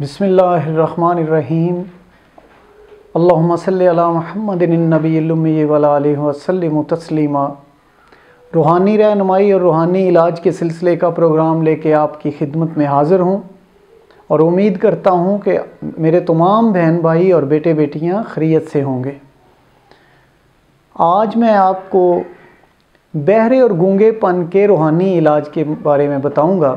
بسم اللہ الرحمن الرحیم اللہم صلی علی محمد النبی الامی وعلی آلہ وسلم تسلیما۔ روحانی رہنمائی اور روحانی علاج کے سلسلے کا پروگرام لے کے آپ کی خدمت میں حاضر ہوں، اور امید کرتا ہوں کہ میرے تمام بہن بھائی اور بیٹے بیٹیاں خیریت سے ہوں گے۔ آج میں آپ کو بہرے اور گونگے پن کے روحانی علاج کے بارے میں بتاؤں گا۔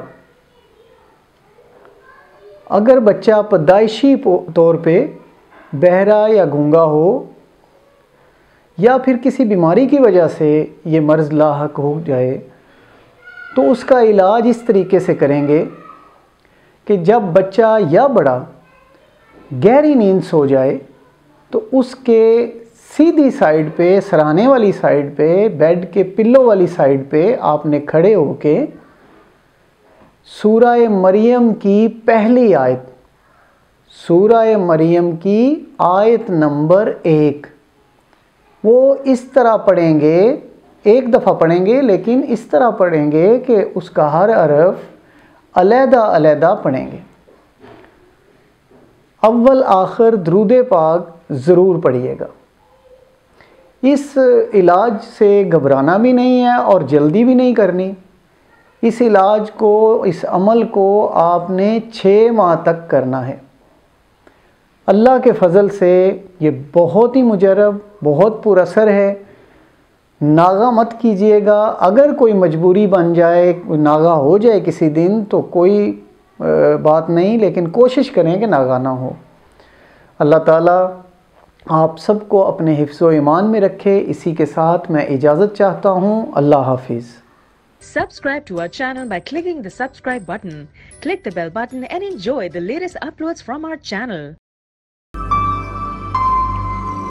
اگر بچہ پیدائشی طور پہ بہرا یا گونگا ہو، یا پھر کسی بیماری کی وجہ سے یہ مرض لاحق ہو جائے، تو اس کا علاج اس طریقے سے کریں گے کہ جب بچہ یا بڑا گہری نیند سو جائے تو اس کے سیدھی سائیڈ پہ، سرانے والی سائیڈ پہ، بیڈ کے پلو والی سائیڈ پہ آپ نے کھڑے ہو کے سورہ مریم کی پہلی آیت، سورہ مریم کی آیت نمبر 1، وہ اس طرح پڑھیں گے، ایک دفعہ پڑھیں گے لیکن اس طرح پڑھیں گے کہ اس کا ہر حرف علیحدہ علیحدہ پڑھیں گے۔ اول آخر درود پاک ضرور پڑھیے گا۔ اس علاج سے گھبرانا بھی نہیں ہے اور جلدی بھی نہیں کرنی۔ اس علاج کو، اس عمل کو آپ نے 6 ماہ تک کرنا ہے۔ اللہ کے فضل سے یہ بہت ہی مجرب، بہت پر اثر ہے۔ ناغہ مت کیجئے گا۔ اگر کوئی مجبوری بن جائے، ناغہ ہو جائے کسی دن تو کوئی بات نہیں، لیکن کوشش کریں کہ ناغہ نہ ہو۔ اللہ تعالیٰ آپ سب کو اپنے حفظ و ایمان میں رکھے۔ اسی کے ساتھ میں اجازت چاہتا ہوں۔ اللہ حافظ۔ Subscribe to our channel by clicking the subscribe button. Click the bell button and enjoy the latest uploads from our channel.